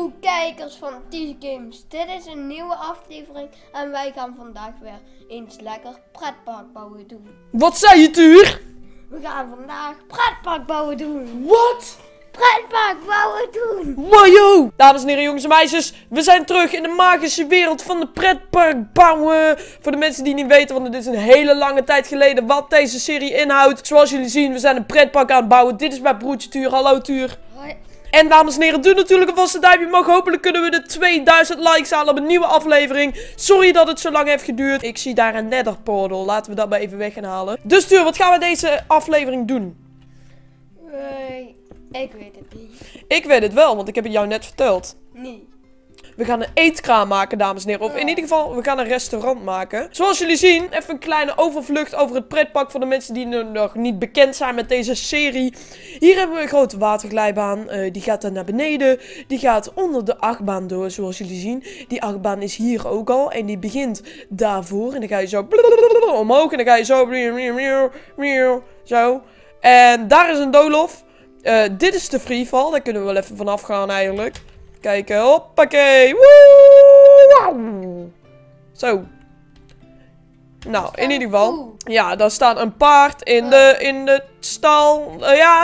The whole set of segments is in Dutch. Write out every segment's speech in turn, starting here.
Hallo kijkers van Ties Games, dit is een nieuwe aflevering en wij gaan vandaag weer eens lekker pretpark bouwen doen. Wat zei je, Tuur? We gaan vandaag pretpark bouwen doen. Wat? Pretpark bouwen doen. Wajo! Dames en heren, jongens en meisjes, we zijn terug in de magische wereld van de pretpark bouwen. Voor de mensen die niet weten, want het is een hele lange tijd geleden wat deze serie inhoudt. Zoals jullie zien, we zijn een pretpark aan het bouwen. Dit is mijn broertje Tuur. Hallo Tuur. Hoi. En dames en heren, doe natuurlijk een vaste duimpje omhoog. Hopelijk kunnen we de 2000 likes halen op een nieuwe aflevering. Sorry dat het zo lang heeft geduurd. Ik zie daar een nether portal. Laten we dat maar even weg gaan halen. Dus Tuur, wat gaan we deze aflevering doen? Ik weet het niet. Ik weet het wel, want ik heb het jou net verteld. Nee. We gaan een eetkraam maken, dames en heren. Of in ieder geval, we gaan een restaurant maken. Zoals jullie zien, even een kleine overvlucht over het pretpark voor de mensen die nog niet bekend zijn met deze serie. Hier hebben we een grote waterglijbaan. Die gaat dan naar beneden. Die gaat onder de achtbaan door, zoals jullie zien. Die achtbaan is hier ook al. En die begint daarvoor. En dan ga je zo omhoog. En dan ga je zo. En daar is een doolhof. Dit is de freefall. Daar kunnen we wel even vanaf gaan eigenlijk. Kijken, hoppakee. Woe! Zo. Nou, in ieder geval. Ja, daar staat een paard in de stal.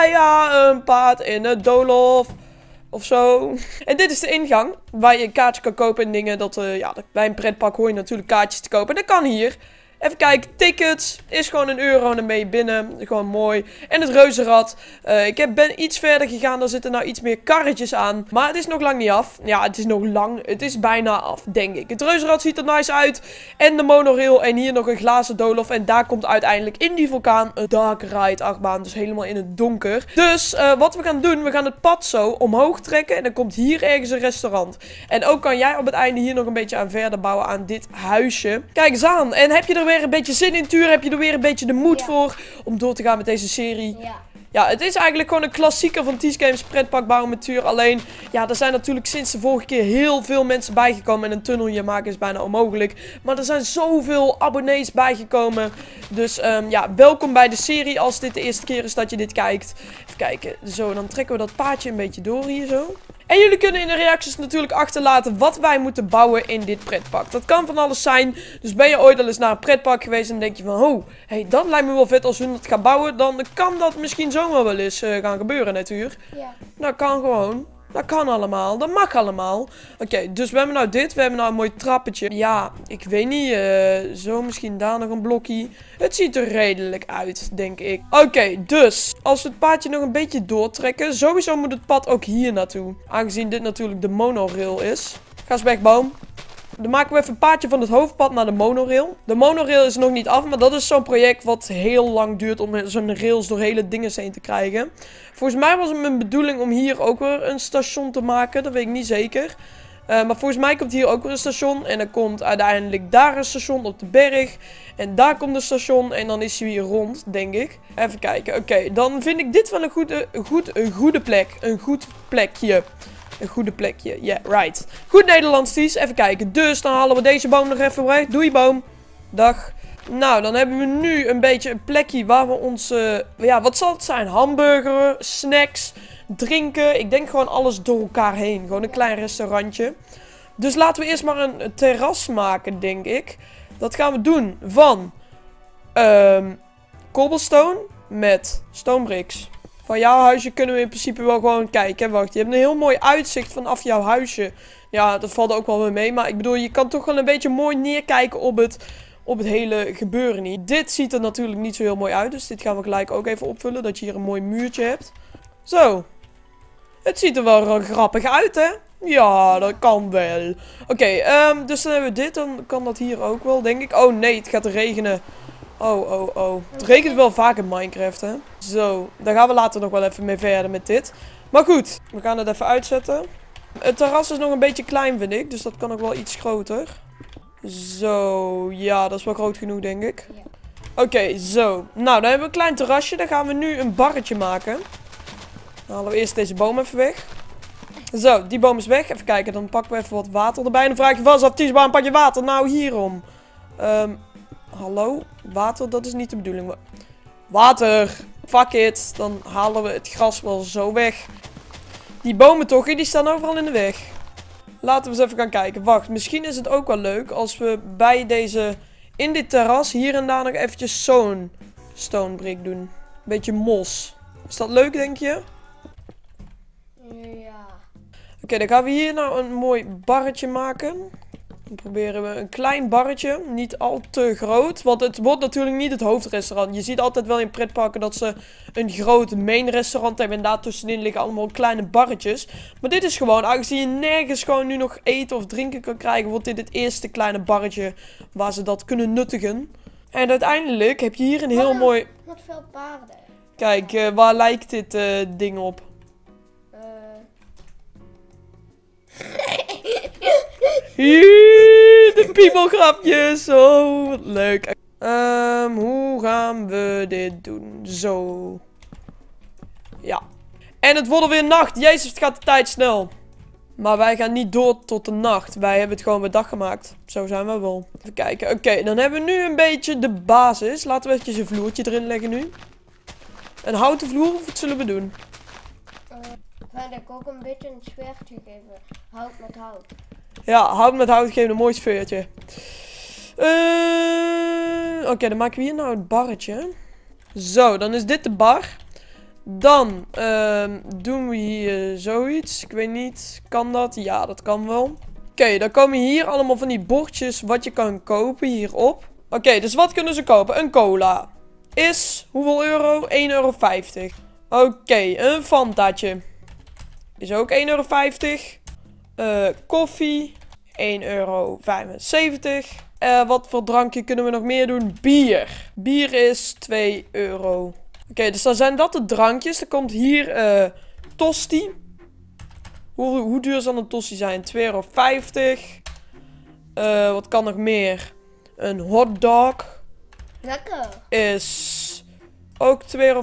Ja, een paard in het doolhof. Of zo. En dit is de ingang. Waar je een kaartje kan kopen en dingen. Bij een pretpark hoor je natuurlijk kaartjes te kopen. En dat kan hier. Even kijken, tickets is gewoon €1 en dan ben je binnen. Gewoon mooi. En het reuzenrad. Ik ben iets verder gegaan, daar zitten nou iets meer karretjes aan. Maar het is nog lang niet af. Ja, het is nog lang. Het is bijna af, denk ik. Het reuzenrad ziet er nice uit. En de monorail en hier nog een glazen doolhof. En daar komt uiteindelijk in die vulkaan een dark ride achtbaan. Dus helemaal in het donker. Dus wat we gaan doen, we gaan het pad zo omhoog trekken. En dan komt hier ergens een restaurant. En ook kan jij op het einde hier nog een beetje aan verder bouwen aan dit huisje. Kijk eens aan. En heb je er weer een beetje zin in, Tuur? Heb je er weer een beetje de moed voor om door te gaan met deze serie? Ja. Ja, het is eigenlijk gewoon een klassieker van Ties Games pretpark bouwen met Tuur. Alleen, ja, er zijn natuurlijk sinds de vorige keer heel veel mensen bijgekomen. En een tunnelje maken is bijna onmogelijk. Maar er zijn zoveel abonnees bijgekomen. Dus ja, welkom bij de serie als dit de eerste keer is dat je dit kijkt. Even kijken. Zo, dan trekken we dat paadje een beetje door hier zo. En jullie kunnen in de reacties natuurlijk achterlaten wat wij moeten bouwen in dit pretpark. Dat kan van alles zijn. Dus ben je ooit al eens naar een pretpark geweest en denk je van... Oh, hey, dat lijkt me wel vet als we dat gaan bouwen. Dan kan dat misschien zomaar wel eens gaan gebeuren natuurlijk. Ja. Dat kan gewoon. Dat kan allemaal. Dat mag allemaal. Oké, dus we hebben nou dit. We hebben nou een mooi trappetje. Ja, ik weet niet. Zo misschien daar nog een blokje. Het ziet er redelijk uit, denk ik. Oké, dus als we het paadje nog een beetje doortrekken. Sowieso moet het pad ook hier naartoe. Aangezien dit natuurlijk de monorail is. Ga eens weg, boom. Dan maken we even een paadje van het hoofdpad naar de monorail. De monorail is nog niet af, maar dat is zo'n project wat heel lang duurt om zo'n rails door hele dingen heen te krijgen. Volgens mij was het mijn bedoeling om hier ook weer een station te maken, dat weet ik niet zeker. Maar volgens mij komt hier ook weer een station en dan komt uiteindelijk daar een station op de berg. En daar komt een station en dan is hij weer rond, denk ik. Even kijken, oké, dan vind ik dit wel een goede plek. Een goed plekje. Een goede plekje, yeah, right. Goed Nederlands, Ties. Even kijken. Dus dan halen we deze boom nog even weg. Doei, boom. Dag. Nou, dan hebben we nu een beetje een plekje waar we onze... Ja, wat zal het zijn? Hamburger, snacks, drinken. Ik denk gewoon alles door elkaar heen. Gewoon een klein restaurantje. Dus laten we eerst maar een terras maken, denk ik. Dat gaan we doen van... cobblestone met stone bricks. Van jouw huisje kunnen we in principe wel gewoon kijken. Wacht, je hebt een heel mooi uitzicht vanaf jouw huisje. Ja, dat valt ook wel weer mee. Maar ik bedoel, je kan toch wel een beetje mooi neerkijken op het hele gebeuren niet. Dit ziet er natuurlijk niet zo heel mooi uit. Dus dit gaan we gelijk ook even opvullen. Dat je hier een mooi muurtje hebt. Zo. Het ziet er wel grappig uit, hè? Ja, dat kan wel. Oké, dus dan hebben we dit. Dan kan dat hier ook wel, denk ik. Oh nee, het gaat regenen. Oh. Het regent wel vaak in Minecraft, hè. Zo, daar gaan we later nog wel even mee verder met dit. Maar goed, we gaan het even uitzetten. Het terras is nog een beetje klein, vind ik. Dus dat kan ook wel iets groter. Zo, ja, dat is wel groot genoeg, denk ik. Ja. Oké, zo. Nou, dan hebben we een klein terrasje. Dan gaan we nu een barretje maken. Dan halen we eerst deze boom even weg. Zo, die boom is weg. Even kijken, dan pakken we even wat water erbij. En dan vraag je vast af, Ties, waarom pak je water? Nou, hierom. Hallo? Water, dat is niet de bedoeling. Water! Fuck it. Dan halen we het gras wel zo weg. Die bomen toch, die staan overal in de weg. Laten we eens even gaan kijken. Wacht, misschien is het ook wel leuk als we bij deze... In dit terras hier en daar nog eventjes zo'n stone brick doen. Beetje mos. Is dat leuk, denk je? Ja. Oké, dan gaan we hier nou een mooi barretje maken. Dan proberen we een klein barretje. Niet al te groot. Want het wordt natuurlijk niet het hoofdrestaurant. Je ziet altijd wel in pretparken dat ze een groot main restaurant hebben. En daartussenin liggen allemaal kleine barretjes. Maar dit is gewoon, aangezien je nergens gewoon nu nog eten of drinken kan krijgen, wordt dit het eerste kleine barretje waar ze dat kunnen nuttigen. En uiteindelijk heb je hier een heel mooi... Wat veel paarden. Kijk, waar lijkt dit ding op? Hier, de piepelgrapjes. Oh, wat leuk. Hoe gaan we dit doen? Zo. Ja. En het wordt alweer nacht. Jezus, het gaat de tijd snel. Maar wij gaan niet door tot de nacht. Wij hebben het gewoon bij dag gemaakt. Zo zijn we wel. Even kijken. Oké, dan hebben we nu een beetje de basis. Laten we eventjes een vloertje erin leggen nu. Een houten vloer, of wat zullen we doen? Ga ik ook een beetje een sfeertje geven. Hout met hout. Ja, hout met hout geeft een mooi sfeertje. Oké, dan maken we hier nou het barretje. Zo, dan is dit de bar. Dan doen we hier zoiets. Ik weet niet, kan dat? Ja, dat kan wel. Oké, dan komen hier allemaal van die bordjes wat je kan kopen hierop. Oké, dus wat kunnen ze kopen? Een cola. Is, hoeveel euro? 1,50 euro. Oké, een Fantaatje. Is ook 1,50 euro. Koffie. 1,75 euro. Wat voor drankje kunnen we nog meer doen? Bier. Bier is 2 euro. Oké, dus dan zijn dat de drankjes. Er komt hier tosti. Hoe duur zal een tosti zijn? 2,50 euro. Wat kan nog meer? Een hotdog. Lekker. Is ook 2,50 euro.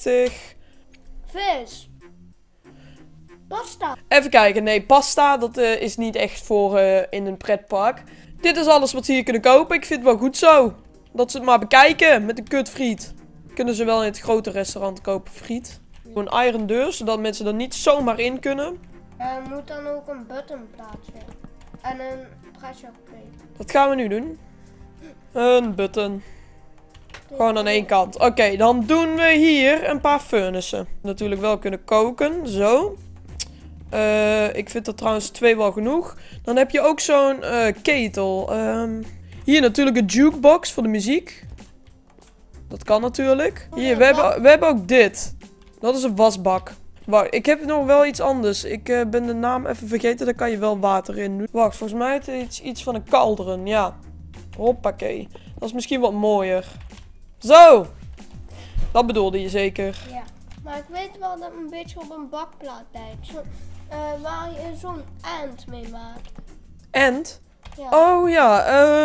Vis. Pasta. Even kijken. Nee, pasta. Dat is niet echt voor in een pretpark. Dit is alles wat ze hier kunnen kopen. Ik vind het wel goed zo. Dat ze het maar bekijken met een kutfriet. Kunnen ze wel in het grote restaurant kopen friet. Een iron deur, zodat mensen er niet zomaar in kunnen. Er moet dan ook een button plaatsen. En een pressure plate. Dat gaan we nu doen. Een button. Gewoon aan één kant. Oké, dan doen we hier een paar furnaces. Natuurlijk wel kunnen koken. Zo. Ik vind er trouwens 2 wel genoeg. Dan heb je ook zo'n ketel. Hier natuurlijk een jukebox voor de muziek. Dat kan natuurlijk. Hier, we hebben ook dit. Dat is een wasbak. Wacht, ik heb nog wel iets anders. Ik ben de naam even vergeten. Daar kan je wel water in doen. Wacht, volgens mij is het iets van een kalderen. Ja. Hoppakee. Dat is misschien wat mooier. Zo. Dat bedoelde je zeker. Ja. Maar ik weet wel dat een beetje op een bakplaat lijkt. Waar je zo'n end mee maakt. End? Ja. Oh ja.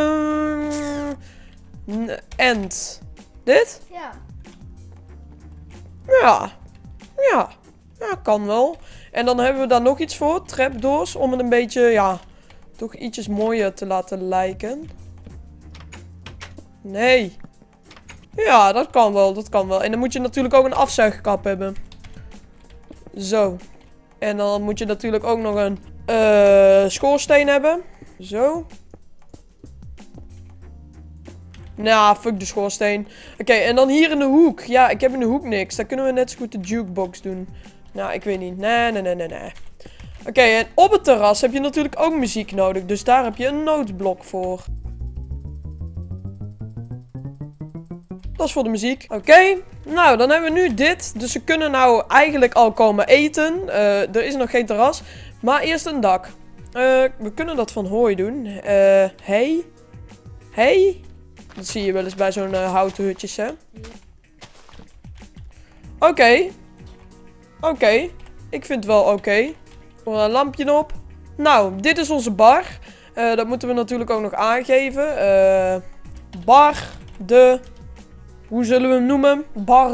End. Dit? Ja. Ja. Ja. Ja, kan wel. En dan hebben we daar nog iets voor. Trapdoors. Om het een beetje, ja, toch ietsjes mooier te laten lijken. Nee. Ja, dat kan wel. Dat kan wel. En dan moet je natuurlijk ook een afzuigkap hebben. Zo. En dan moet je natuurlijk ook nog een schoorsteen hebben. Zo. Nou, fuck de schoorsteen. Oké, en dan hier in de hoek. Ja, ik heb in de hoek niks. Daar kunnen we net zo goed de jukebox doen. Nou, ik weet niet. Nee. Oké, en op het terras heb je natuurlijk ook muziek nodig. Dus daar heb je een noodblok voor. Dat is voor de muziek. Oké, nou, dan hebben we nu dit. Dus ze kunnen nou eigenlijk al komen eten. Er is nog geen terras. Maar eerst een dak. We kunnen dat van hooi doen. Hey. Dat zie je wel eens bij zo'n houten hutjes, hè? Oké. Ik vind het wel oké. Voor een lampje op. Nou, dit is onze bar. Dat moeten we natuurlijk ook nog aangeven. Bar de... Hoe zullen we hem noemen?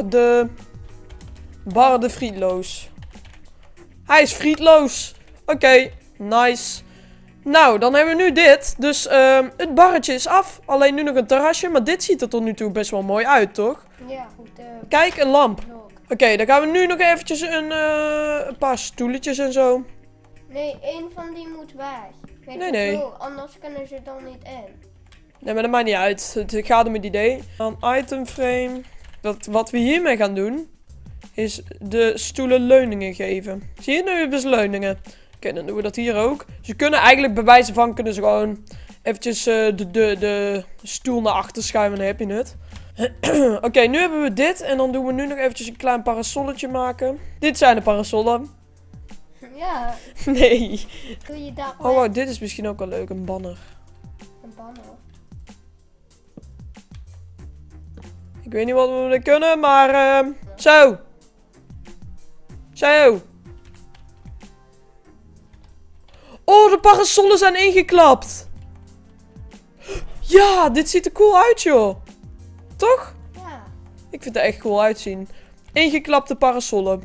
Bar de frietloos. Hij is frietloos. Oké, nice. Nou, dan hebben we nu dit. Dus het barretje is af. Alleen nu nog een terrasje. Maar dit ziet er tot nu toe best wel mooi uit, toch? Ja, goed. Kijk, een lamp. Oké, dan gaan we nu nog eventjes een paar stoeletjes en zo. Nee, één van die moet weg. Weet je Nee. zo, anders kunnen ze dan niet in. Nee, maar dat maakt niet uit. Het gaat om het idee. Dan item frame. Wat we hiermee gaan doen, is de stoelen leuningen geven. Zie je, nu hebben ze leuningen. Oké, dan doen we dat hier ook. Ze kunnen eigenlijk bij wijze van, kunnen ze gewoon eventjes de stoel naar achter schuiven, dan heb je het. Oké, nu hebben we dit. En dan doen we nu nog eventjes een klein parasolletje maken. Dit zijn de parasollen. Ja, Nee. doe je daar Oh, wow, dit is misschien ook wel leuk. Een banner. een banner. Ik weet niet wat we willen kunnen, maar zo. Zo. Oh, de parasollen zijn ingeklapt. Ja, dit ziet er cool uit, joh. Toch? Ja. Ik vind het er echt cool uitzien. Ingeklapte parasollen.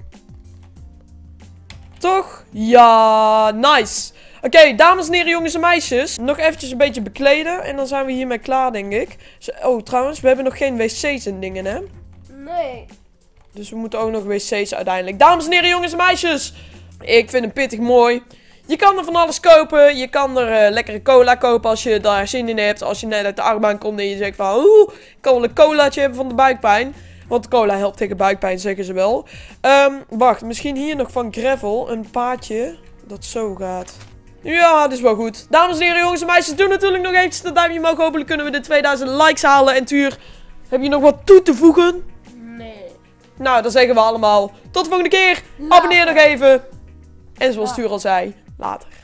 Toch? Ja, nice. Oké, dames en heren, jongens en meisjes. Nog eventjes een beetje bekleden. En dan zijn we hiermee klaar, denk ik. Oh, trouwens, we hebben nog geen wc's en dingen, hè? Nee. Dus we moeten ook nog wc's uiteindelijk. Dames en heren, jongens en meisjes. Ik vind hem pittig mooi. Je kan er van alles kopen. Je kan er lekkere cola kopen als je daar zin in hebt. Als je net uit de achtbaan komt en je zegt van... Oeh, ik kan wel een colaatje hebben van de buikpijn. Want cola helpt tegen buikpijn, zeggen ze wel. Wacht, misschien hier nog van Gravel. Een paadje dat zo gaat. Ja, dat is wel goed. Dames en heren, jongens en meisjes, doe natuurlijk nog eventjes dat duimpje omhoog. Hopelijk kunnen we de 2000 likes halen. En Tuur, heb je nog wat toe te voegen? Nee. Nou, dan zeggen we allemaal tot de volgende keer. Abonneer nog even. En zoals Tuur al zei, later.